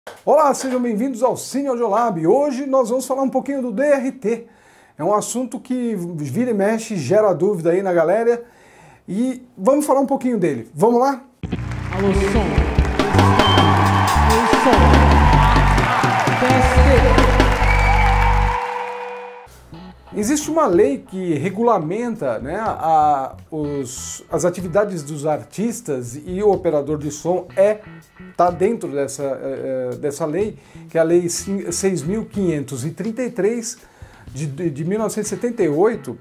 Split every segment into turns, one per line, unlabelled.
Olá, sejam bem-vindos ao Cine Audiolab. Hoje nós vamos falar um pouquinho do DRT. É um assunto que vira e mexe, gera dúvida aí na galera. E vamos falar um pouquinho dele. Vamos lá?
Alô, som. Alô, som. Teste.
Existe uma lei que regulamenta, né, as atividades dos artistas, e o operador de som está dentro dessa lei, que é a Lei 6.533 de 1978,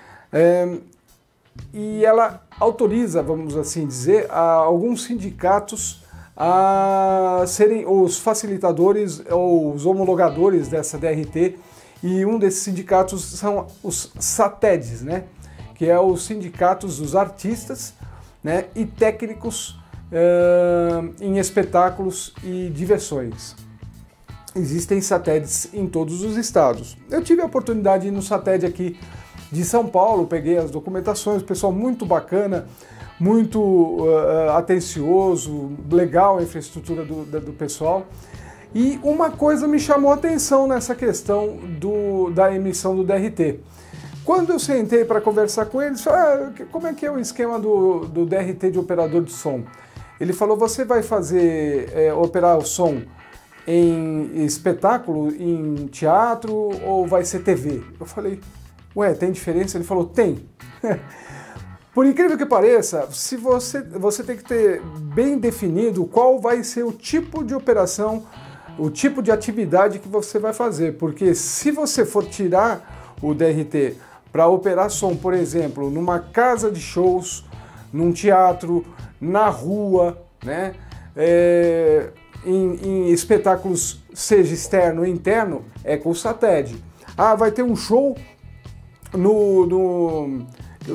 e ela autoriza, vamos assim dizer, alguns sindicatos a serem os facilitadores ou os homologadores dessa DRT. E um desses sindicatos são os SATEDs, né? Que é os sindicatos dos artistas, né? E técnicos em espetáculos e diversões. Existem SATEDs em todos os estados. Eu tive a oportunidade de ir no SATED aqui de São Paulo, peguei as documentações, pessoal muito bacana, muito atencioso, legal a infraestrutura do pessoal. E uma coisa me chamou a atenção nessa questão da emissão do DRT. Quando eu sentei para conversar com eles, falei, como é que é o esquema do DRT de operador de som? Ele falou, você vai operar o som em espetáculo, em teatro ou vai ser TV? Eu falei, ué, tem diferença? Ele falou, tem. Por incrível que pareça, se você tem que ter bem definido qual vai ser o tipo de operação, o tipo de atividade que você vai fazer, porque se você for tirar o DRT para operar som, por exemplo, numa casa de shows, num teatro, na rua, né, em espetáculos, seja externo ou interno, é com o SATED. Ah, vai ter um show no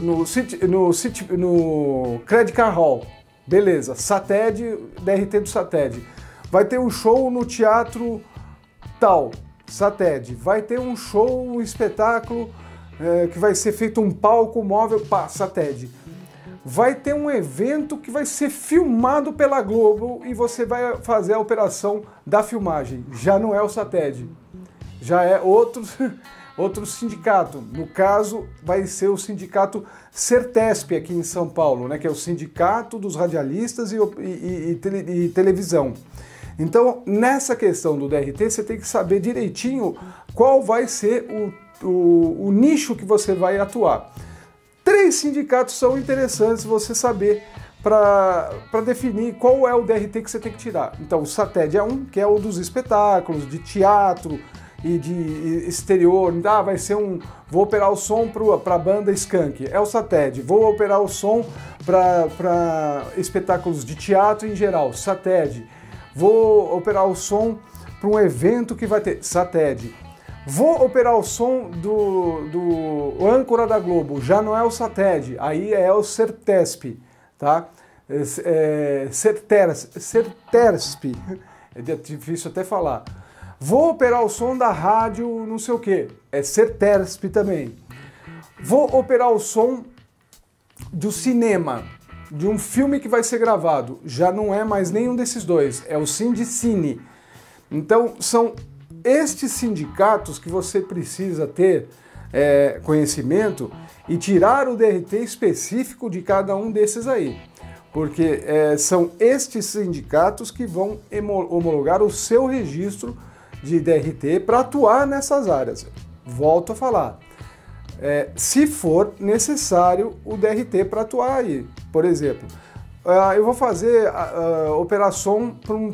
Credit Card Hall, beleza, SATED, DRT do SATED. Vai ter um show no teatro tal, SATED. Vai ter um show, um espetáculo que vai ser feito um palco móvel, pá, SATED. Vai ter um evento que vai ser filmado pela Globo e você vai fazer a operação da filmagem. Já não é o SATED, já é outro sindicato. No caso, vai ser o sindicato CERTESP aqui em São Paulo, né, que é o Sindicato dos Radialistas e Televisão. Então, nessa questão do DRT, você tem que saber direitinho qual vai ser o nicho que você vai atuar. 3 sindicatos são interessantes você saber para definir qual é o DRT que você tem que tirar. Então, o SATED é um, que é o dos espetáculos, de teatro e de exterior. Vai ser vou operar o som para a banda Skank, é o SATED. Vou operar o som para espetáculos de teatro em geral, SATED. Vou operar o som para um evento que vai ter SATED. Vou operar o som do âncora da Globo, já não é o SATED, aí é o CERTESP, tá? CERTESP, é difícil até falar. Vou operar o som da rádio não sei o que, é CERTESP também. Vou operar o som do cinema, de um filme que vai ser gravado, já não é mais nenhum desses dois, é o Sindicine. Então, são estes sindicatos que você precisa ter conhecimento e tirar o DRT específico de cada um desses aí. Porque são estes sindicatos que vão homologar o seu registro de DRT para atuar nessas áreas. Volto a falar. Se for necessário o DRT para atuar aí. Por exemplo, eu vou fazer operação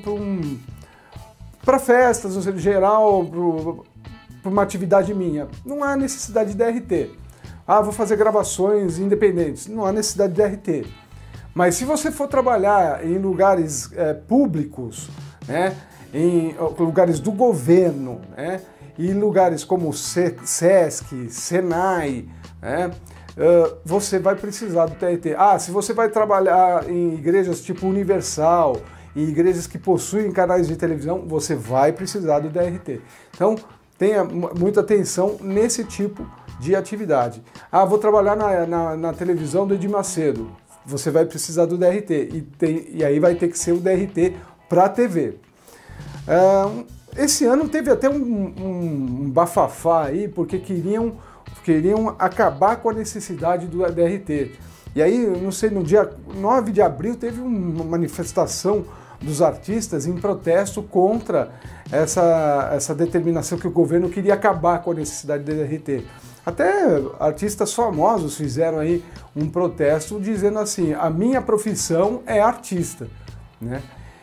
para festas, no geral, para uma atividade minha. Não há necessidade de DRT. Vou fazer gravações independentes. Não há necessidade de DRT. Mas se você for trabalhar em lugares públicos, né, em lugares do governo, né, e lugares como SESC, SENAI, né, você vai precisar do DRT. Se você vai trabalhar em igrejas tipo Universal, em igrejas que possuem canais de televisão, você vai precisar do DRT. Então, tenha muita atenção nesse tipo de atividade. Vou trabalhar na televisão do Edir Macedo. Você vai precisar do DRT. E aí vai ter que ser o DRT para a TV. Esse ano teve até um bafafá aí, porque queriam acabar com a necessidade do DRT. E aí, não sei, no dia 9 de abril teve uma manifestação dos artistas em protesto contra essa determinação que o governo queria acabar com a necessidade do DRT. Até artistas famosos fizeram aí um protesto dizendo assim, a minha profissão é artista, né?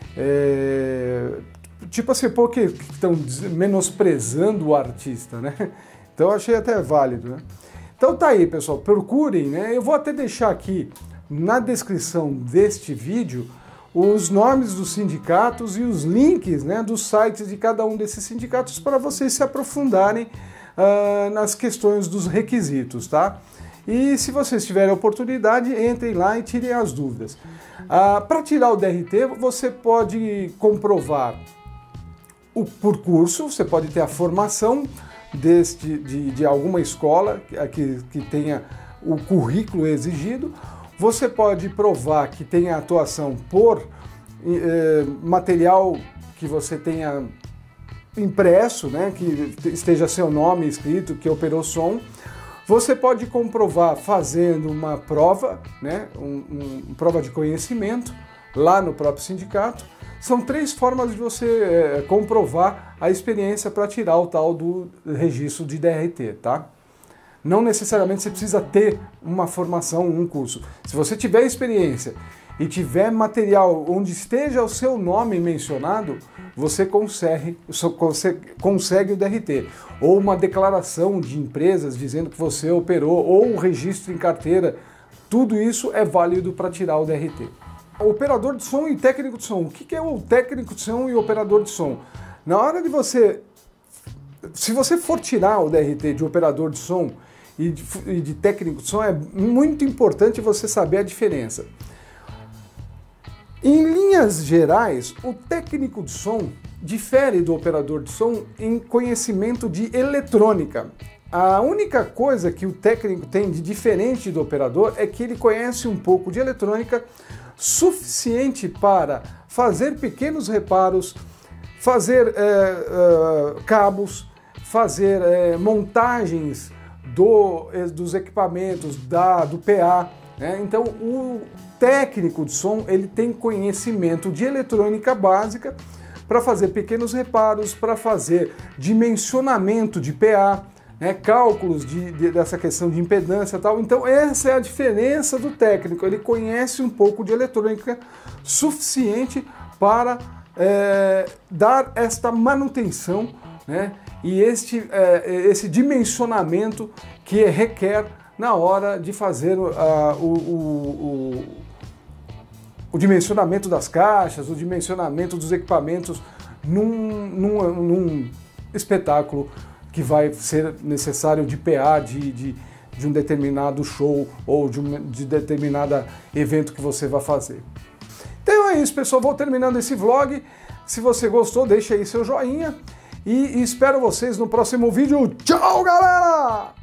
Tipo assim, porque estão menosprezando o artista, né? Então eu achei até válido, né? Então tá aí, pessoal, procurem, né? Eu vou até deixar aqui na descrição deste vídeo os nomes dos sindicatos e os links, né, dos sites de cada um desses sindicatos para vocês se aprofundarem nas questões dos requisitos, tá? E se vocês tiverem a oportunidade, entrem lá e tirem as dúvidas. Para tirar o DRT, você pode comprovar por curso, você pode ter a formação de alguma escola que tenha o currículo exigido. Você pode provar que tenha atuação por material que você tenha impresso, né, que esteja seu nome escrito, que operou som. Você pode comprovar fazendo uma prova, né, uma prova de conhecimento, lá no próprio sindicato. São 3 formas de você comprovar a experiência para tirar o tal do registro de DRT, tá? Não necessariamente você precisa ter uma formação, um curso. Se você tiver experiência e tiver material onde esteja o seu nome mencionado, você consegue o DRT. Ou uma declaração de empresas dizendo que você operou, ou um registro em carteira, tudo isso é válido para tirar o DRT. Operador de som e técnico de som. O que é o técnico de som e o operador de som? Na hora de se você for tirar o DRT de operador de som e de técnico de som, é muito importante você saber a diferença. Em linhas gerais, o técnico de som difere do operador de som em conhecimento de eletrônica. A única coisa que o técnico tem de diferente do operador é que ele conhece um pouco de eletrônica suficiente para fazer pequenos reparos, fazer cabos, fazer montagens dos equipamentos, do PA, né? Então o técnico de som ele tem conhecimento de eletrônica básica para fazer pequenos reparos, para fazer dimensionamento de PA, né, cálculos dessa questão de impedância e tal. Então essa é a diferença do técnico, ele conhece um pouco de eletrônica suficiente para dar esta manutenção, né, e esse dimensionamento que requer na hora de fazer o dimensionamento das caixas, o dimensionamento dos equipamentos num espetáculo que vai ser necessário de PA de um determinado show ou de determinado evento que você vai fazer. Então é isso, pessoal. Vou terminando esse vlog. Se você gostou, deixa aí seu joinha e espero vocês no próximo vídeo. Tchau, galera!